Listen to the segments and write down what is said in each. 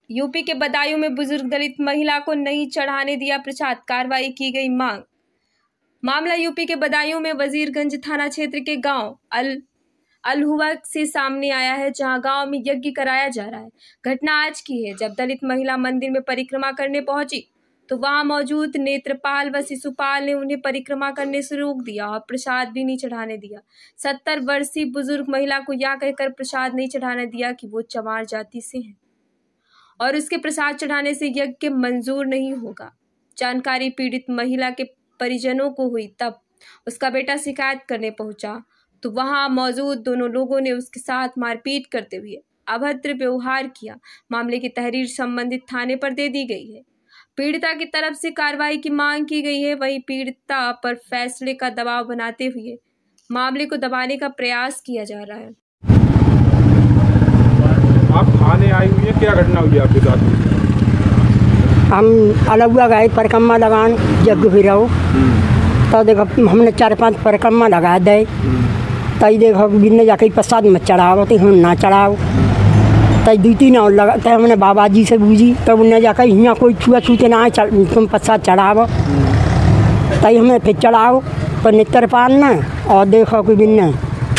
UP के बदायूं में बुजुर्ग दलित महिला को नहीं चढ़ाने दिया प्रसाद, कार्रवाई की गई मांग। मामला यूपी के बदायूं में वजीरगंज थाना क्षेत्र के गांव अलहुआ से सामने आया है, जहां गांव में यज्ञ कराया जा रहा है। घटना आज की है, जब दलित महिला मंदिर में परिक्रमा करने पहुंची तो वहां मौजूद नेत्रपाल व शिशुपाल ने उन्हें परिक्रमा करने से रोक दिया और प्रसाद भी नहीं चढ़ाने दिया। 70 वर्षीय बुजुर्ग महिला को यह कहकर प्रसाद नहीं चढ़ाने दिया कि वो चमार जाति से हैं और उसके प्रसाद चढ़ाने से यज्ञ मंजूर नहीं होगा। जानकारी पीड़ित महिला के परिजनों को हुई, तब उसका बेटा शिकायत करने पहुंचा तो वहां मौजूद दोनों लोगों ने उसके साथ मारपीट करते हुए अभद्र व्यवहार किया। मामले की तहरीर संबंधित थाने पर दे दी गई है। पीड़िता की तरफ से कार्रवाई की मांग की गई है। वहीं पीड़िता पर फैसले का दबाव बनाते हुए मामले को दबाने का प्रयास किया जा रहा है। आप थाने आई हुई है, क्या घटना हुई आपके साथ? हम अलहुआ गए परिक्रमा लगान यज्ञ भी रहो तो देखो हमने 4-5 परिक्रमा लगा दे तई देखो बिन्ने जाके प्रसाद मत चढ़ाओ तो हम ना चढ़ाओ तई 2-3 और लगा तय हमने बाबा जी से बूझी तब उन्हें जाकर यहाँ कोई छुआ छूते ना है तुम प्रसाद चढ़ाओ तई हमें फिर चढ़ाओ पर नेत्रपाल न और देखो कोई बिन्ने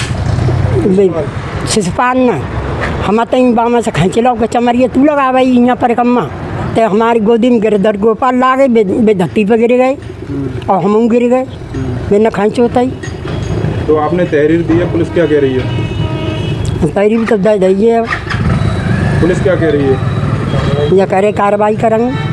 शिशुपाल न हम तई बामा से खींच लो चमरिए तू लगा भाई यहाँ परिक्रमा तो हमारी गोदी में गिरधर गोपाल लागे बेधत्ती पर गिर गए और हम गिर गए बिना खींचो तई। तो आपने तहरीर दी है, पुलिस क्या कह रही है? तहरीर तो दे दी है। पुलिस क्या कह रही है? ये कह रहे कार्रवाई करेंगे।